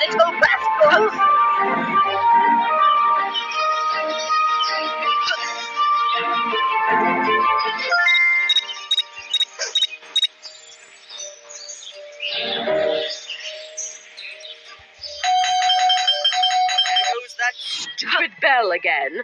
little rascals! There goes that stupid bell again.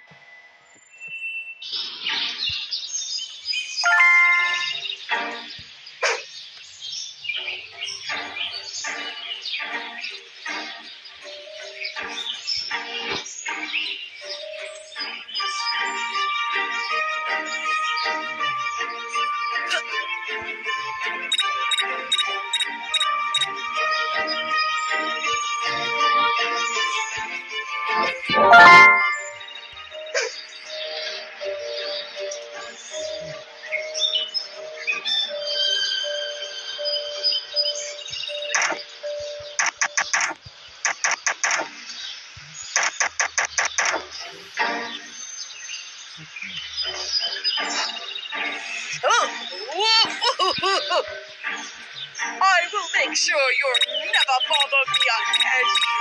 I will make sure you'll never bother me again.